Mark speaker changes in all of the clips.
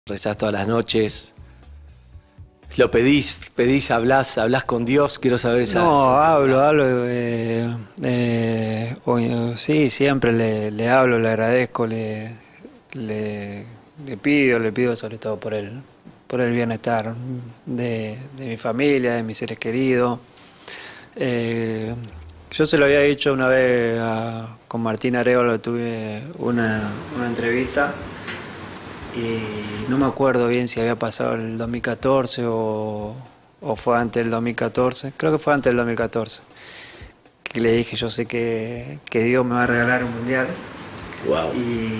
Speaker 1: Rezás todas las noches, lo pedís, hablás con Dios, quiero saber esa...
Speaker 2: No,
Speaker 1: esa
Speaker 2: hablo, sí, siempre le hablo, le agradezco, le pido sobre todo por el bienestar de mi familia, de mis seres queridos. Yo se lo había dicho una vez con Martín Arévalo, tuve una entrevista y no me acuerdo bien si había pasado el 2014 o fue antes del 2014, creo que fue antes del 2014, que le dije yo sé que Dios me va a regalar un mundial.
Speaker 1: Wow.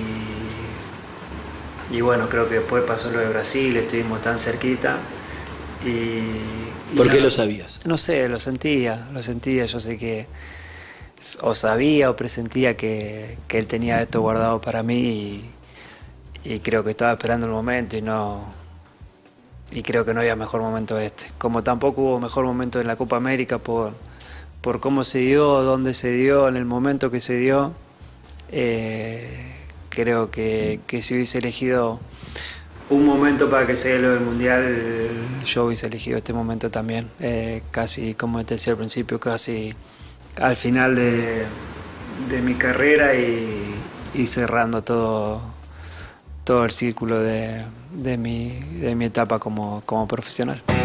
Speaker 2: Y bueno, creo que después pasó lo de Brasil, estuvimos tan cerquita.
Speaker 1: ¿Por qué lo sabías?
Speaker 2: No sé, lo sentía, yo sé que o sabía o presentía que él tenía esto guardado para mí y creo que estaba esperando el momento y creo que no había mejor momento este. Como tampoco hubo mejor momento en la Copa América por cómo se dio, dónde se dio, en el momento que se dio. Creo que si hubiese elegido un momento para que se dé lo del Mundial, yo hubiese elegido este momento también. Casi, como te decía al principio, casi al final de mi carrera y cerrando todo el círculo de mi etapa como profesional.